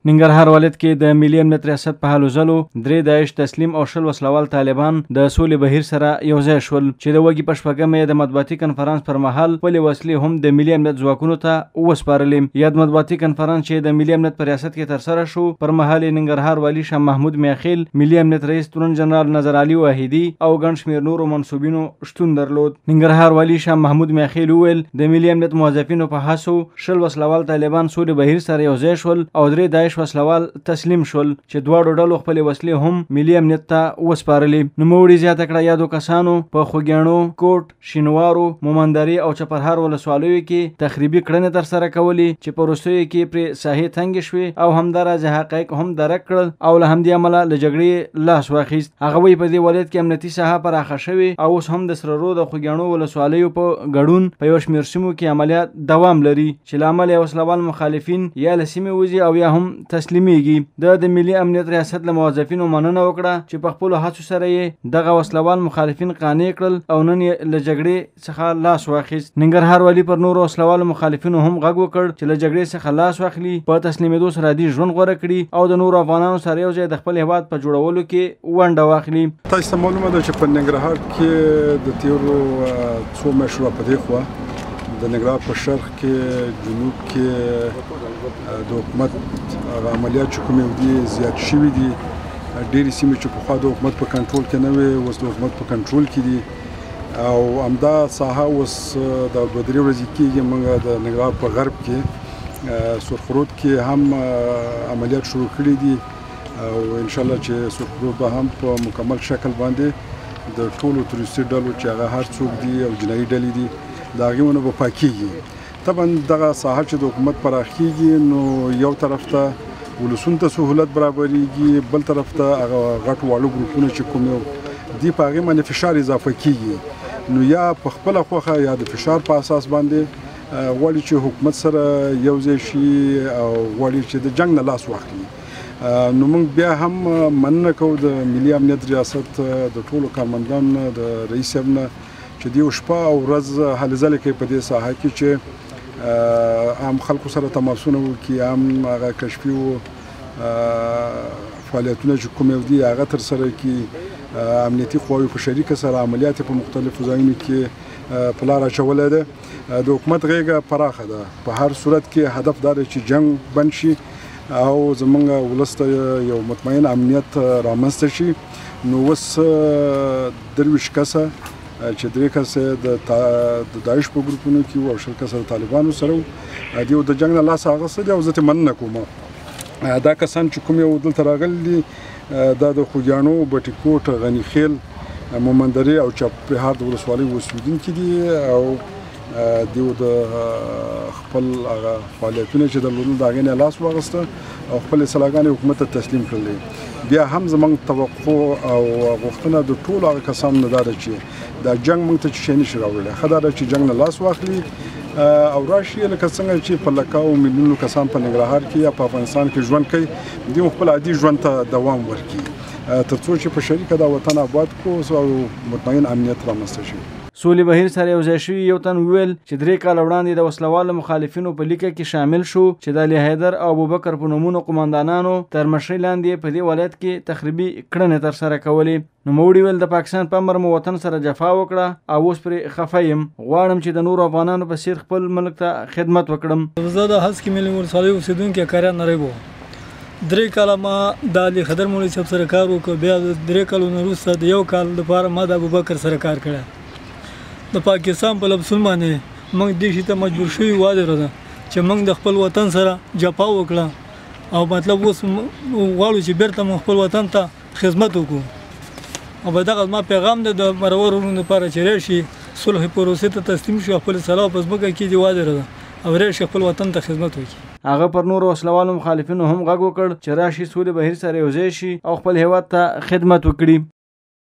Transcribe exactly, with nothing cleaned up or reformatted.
ننګرهار ولایت کې د ملي امنیت ریاست په هلو ځلو درې داعش تسلیم او شل وسلوال طالبان د سولې بهیر سره یوځای شول چې د وږي په شپږمه یې د مطبوعاتي کنفرانس پر مهال خپلې وسلې هم د ملي امنیت ځواکونو ته وسپارلې. یاد مطبوعاتي کنفرانس چې د ملي امنیت په ریاست کې ترسره شو پر مهال ننګرهار والي شاه محمود میاخیل، ملي امنیت رئیس تورن جنرال نظر علي واحدي او ګڼ شمېر نورو منصوبینو شتون درلود. ننګرهار والي شاه محمود میاخیل وویل د ملي امنیت موظفینو په هڅو شل وسلوال طالبان سولې بهیر سره یوځای شول او درې داعش وسلوال تسلیم شول چې دواړو ډلو خپلې وسلې هم ملي امنیت ته وسپارلې. نوموړي زیاته کړه یادو کسانو په خوږیاڼو، کوټ، شینوارو، مومندرې او چپرهار ولسوالیو کې تخریبي کړنې ترسره کولې چې په وروستیو کې پرې ساحې تنګې شوې او همداراز حقایق هم درک کړل او له همدې امله له جګړې لاس واخیست. هغه وایي په دې ولایت کې امنیتي ساحه پراخه شوې او اوس هم د سره رود او خوږیاڼو ولسوالیو په ګډون په یو شمېر سیمو کې عملیات دوام لري چې له امله وسلوال مخالفین یا له سیمې وځي او یا هم تسلیمي. د د ملي امنیت ریاست له موظفینو مننه وکړه چې په خپلو هڅو سره یې دغه وسلوال مخالفین قانع کړل او نن یې له جګړې څخه لاس واخیست. ننګرهار والي پر نورو وسلوالو مخالفینو هم غږ وکړ چې له جګړې څخه لاس واخلي، په تسلیمېدو سره دې ژوند غوره کړي او د نورو افغانانو سره یو ځای د خپل هېواد په جوړولو کې ونډه واخلي. تاسو ته معلومه ده چې په ننګرهار کې د تېرو څو میاشتو راپدې خوا د ننګرهار په شرق کې، جنوب کې د حکومت عملیات چې کومې دي زیات شوي دي. ډېرې سیمې چې پخوا د حکومت په کنټرول کې نه وې اوس د حکومت په کنټرول کې دي او همدا ساحه اوس د دوه درې ورځې کېږي موږ د ننګرهار په غرب کې سرخرود کې هم عملیات شروع کړي دي او انشاءالله چې سرخرود به هم په مکمل شکل باندې د ټولو تروریستي ډلو چې هغه هر څوک دي او جنایي ډلې دي د هغې ونه به پاکېږي. طبعا دغه ساحه چې د حکومت پراخیږي نو یو طرف ته ولسونو ته سهولت برابریږي، بل طرف ته هغه غټ واړه ګروپونه چې کوم دي په هغې باندې فشار اضافه کیږي نو یا په خپله خوښه یا د فشار په اساس باندې غواړي چې حکومت سره یو ځای شي او غواړي چې د جنګ نه لاس واخلي. نو موږ بیا هم مننه کوو د ملي امنیت ریاست د ټولو کارمندانو د رئیس صاحب نه چې دوی شپه او ورځ هلې ځلې کوي په دې ساحه کې چې عام خلکو سره تماسونه وکړي، عام هغه کشفي و فعالیتونه چې کوم دي هغه ترسره کړي، امنیتي قواوې په شریکه سره عملیات په مختلفو ځایونو کې په لار اچولی ده. د حکومت غیږه پراخه ده، په هر صورت کې هدف دا دی چې جنګ بند شي او زمونږ ولس ته یو مطمئن امنیت رامنځته شي. نو اوس درویشت کسه چې درې کسه د داعش په ګروپونو کې وو او شل کسه د طالبانو سره وو دوی د جنګ نه لاس اخیستی دی او زه ترې مننه کوم. دا کسان چې کوم یو دلته راغلي دي دا د خوږیاڼو، بټي کوټ، غني خیل، مومندرې او چپرهار د ولسوالیو اوسېدونکي دي او دوی د خپل هغه فعالیتونه چې درلودل د هغې نه لاس واخیسته او خپلې سلاګانې حکومت ته تسلیم کړلې. بیا هم زموږ توقع او غوښتنه د ټولو هغه کسانو نه دا ده چې دا جنګ موږ ته چې شی نشي راوړلی، ښه دا ده چې جنګ نه لاس واخلي او راشي لکه څنګه چې په لکاو میلیونو کسان په ننګرهار کې یا په افغانستان کې ژوند کوي دوی خپل عادي ژوند ته دوام ورکړي تر څو چې په شریکه دا وطن آباد کړو او مطمئن امنیت رامنځته شي. سولې بهیر سره یوځای شوي یو تن وویل چې درې کاله وړاندې د وسلوالو مخالفینو په لیکه کې شامل شو چې د علي حیدر او ابوبکر په نومونو قوماندانانو تر مشرۍ لاندې په دې ولایت کې تخریبي کړنې ترسره کولې. نوموړي ویل د پاکستان په امر مو وطن سره جفا وکړه او اوس پرې خفه یم، غواړم چې د نورو افغانانو په څېر خپل ملک ته خدمت وکړم. زه د هسکې ملي ولسوالۍ اوسېدونکی کاریان نری وم. درې کاله ما د علي حیدر مولوي صاحب سره کار وکړ، بیا د درې کالونو وروسته د یو کال لپاره ما د ابوبکر سره کار کړی. د پاکستان په لفظونو باندې موږ دې شي ته مجبور شوي واده ده چې موږ د خپل وطن سره جفا وکړه او مطلب اوس غواړو چې بیرته موږ خپل وطن ته خدمت وکړو او په دغه زما پیغام دی د مرور ورونو لپاره چې راشي صلح پروسې ته تسلیم شو، خپل سلاح په ځمکه کې دې واده ده او راشي خپل وطن ته خدمت وکړي. هغه پر نورو وسلوالو مخالفینو هم غږ وکړ چې راشي سولې بهیر سره یوځای شي او خپل هېواد ته خدمت وکړي.